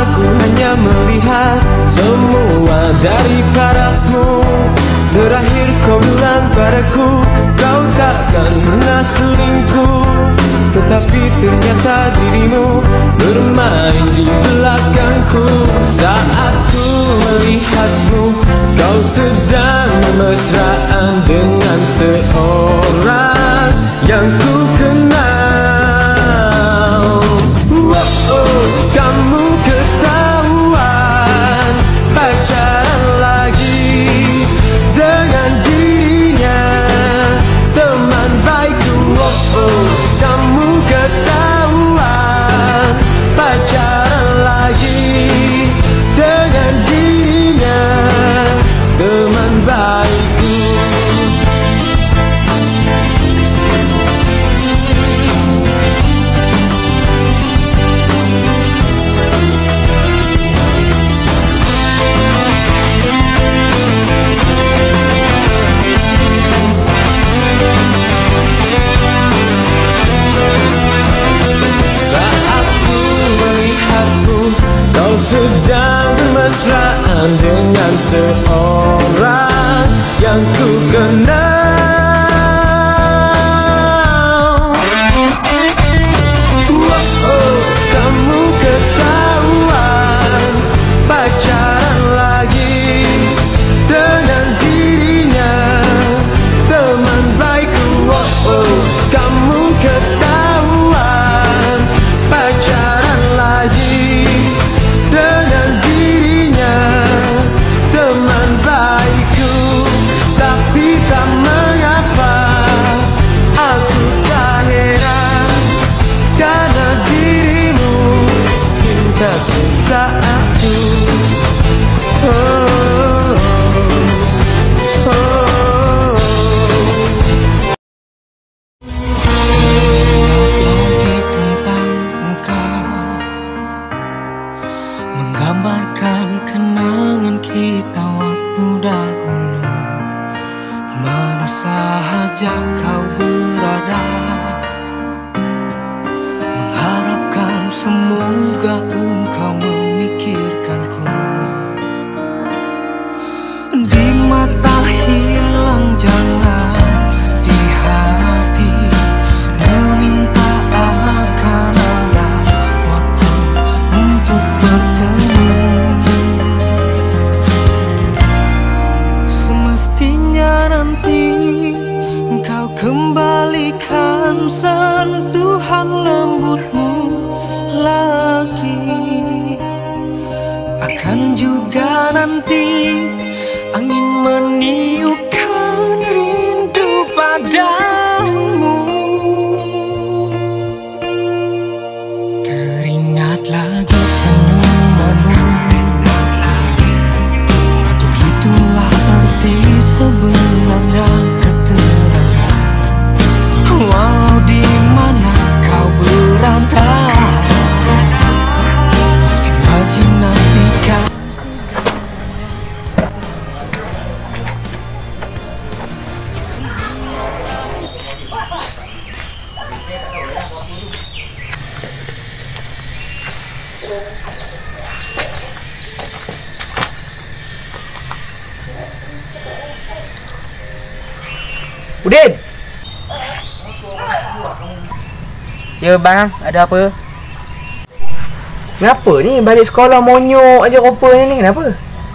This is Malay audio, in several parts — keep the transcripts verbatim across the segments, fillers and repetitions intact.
Aku hanya melihat semua dari parasmu. Terakhir kau bilang padaku, kau takkan mengasulingku. Tetapi ternyata dirimu bermain di belakangku. Saat ku melihatmu, kau sedang mesraan dengan seorang yang ku kenal. Wow, oh, kamu ketahuan pacaran lagi dengan dirinya, teman baikku. Wow, oh, kamu ketahuan pacaran lagi dengan dirinya, teman baikku. Kau sedang mesraan dengan seorang yang ku kenal. Wow, oh, kamu ketahuan pacaran lagi dengan dirinya, teman baikku. Wow, oh, kamu ketahuan pacaran lagi dengan dirinya, teman baikku. Tapi tak mengapa, aku tak heran, karena dirimu cinta sesaatku. Oh, oh, oh. Lagi tentang engkau, menggambarkan kenangan kita waktu dahulu. Mana saja kau berada, mengharapkan semoga engkau memikirkanku. Di mata hilang, jangan di hati, meminta akan ada waktu untuk bertemu. Semestinya nanti engkau kembalikan sentuhan lembutmu lagi. Akan juga nanti angin meniupkan rindu padamu. Teringat lagi senyumanmu, begitulah arti sebenarnya ketenangan. Walau di mana kau berada, imajinasikan. Udin! Ya bang, ada apa? Kenapa ni balik sekolah monyok aja rupanya ni, kenapa?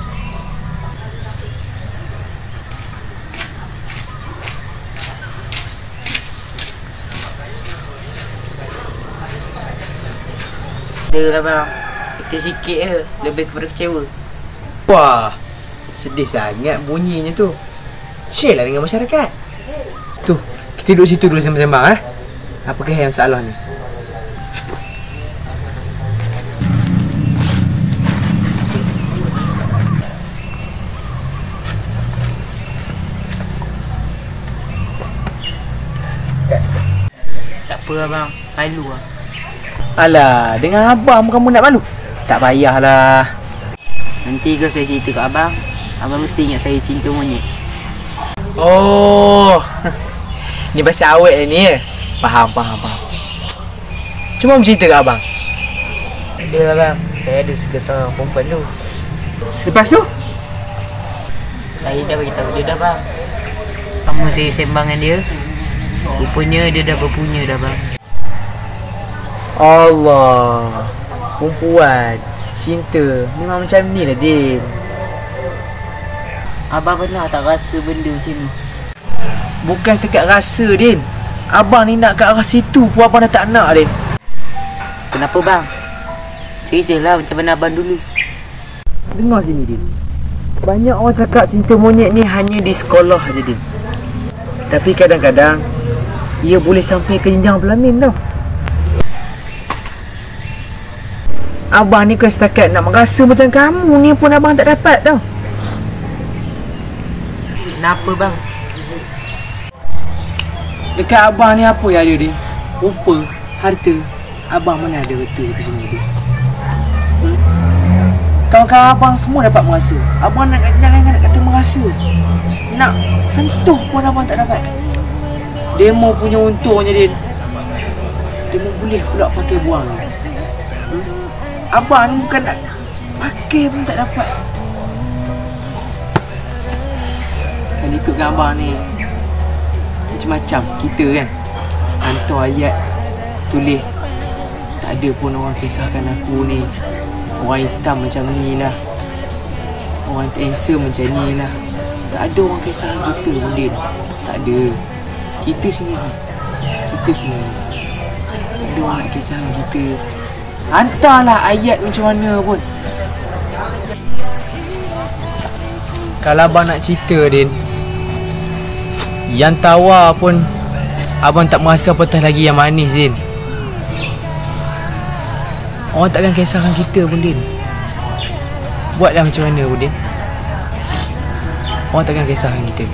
Ada lah bang, kita sikit je, lebih kepada kecewa. Wah, sedih sangat bunyinya tu. Share lah dengan masyarakat. Tu, kita duduk situ dulu sembang-sembang eh. Apakah yang salah ni? Tak apa abang, malu lah. Alah, dengan abang kamu nak malu? Tak payahlah. Nanti kalau saya cerita kat abang, abang mesti ingat saya cinta monyet. Oh, ni pasal awet ni ya? Faham, faham, faham. Cuma bercerita kat abang. Ada lah bang, Saya ada suka seorang perempuan tu. Lepas tu? Saya dah beritahu dia dah bang. Kamu saya sembang dengan dia. Rupanya dia dah berpunya dah bang. Allah. Perempuan cinta memang macam ni lah Din. Abang pernah tak rasa benda macam ni? Bukan sekat rasa Din. Abang ni nak kat arah situ pun abang dah tak nak Din. Kenapa bang? Cerita lah macam mana abang dulu. Dengar sini Din. Banyak orang cakap cinta monyet ni hanya di sekolah je Din. Tapi kadang-kadang ia boleh sampai ke jenjang pelamin tau. Abang ni kan setakat nak merasa macam kamu ni pun abang tak dapat tau. Kenapa bang? Dekat abang ni apa yang ada Din? Rupa, harta. Abang mana ada betul ke semua tu? Hmm? Kawan-kawan abang semua dapat merasa. Abang nak jangan nak kata merasa. Nak sentuh pun abang tak dapat. Demo punya untungnya Din. Demo boleh pula pakai buang. Hmm? Abang ni bukan nak pakai pun tak dapat. Kan ikutkan abang ni macam-macam kita kan. Hantar ayat tulis tak ada pun orang kisahkan aku ni. Orang hitam macam ni lah. Orang handsome macam ni lah. Tak ada orang kisah kita pun Din. Tak ada. Kita sendiri. Kita sendiri. Tak ada orang nak kisah kita. Hantarlah ayat macam mana pun. Kalau abang nak cerita Din, yang tawar pun abang tak merasa apatah lagi yang manis Din. Orang takkan kisahkan kita pun Din. Buatlah macam mana pun Din. Orang takkan kisahkan kita.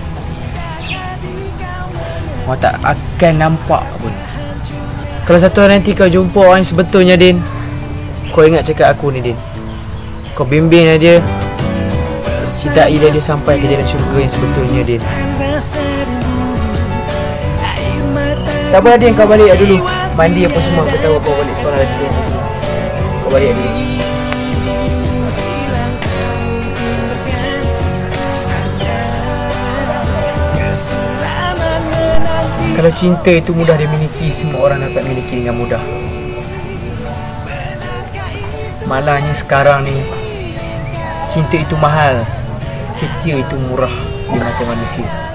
Orang tak akan nampak pun. Kalau satu hari nanti kau jumpa orang yang sebetulnya Din, kau ingat cakap aku ni Din. Kau bimbing dia. Cinta dia dia sampai ke jalan syurga yang sebetulnya Din. Tak apa Din, kau balik dulu. Mandi apa semua, aku tahu kau balik sekolah lagi. Kau balik dulu. Kalau cinta itu mudah dimiliki, semua orang dapat miliki dengan mudah. Malahnya sekarang ni, cinta itu mahal, setia itu murah di mata manusia.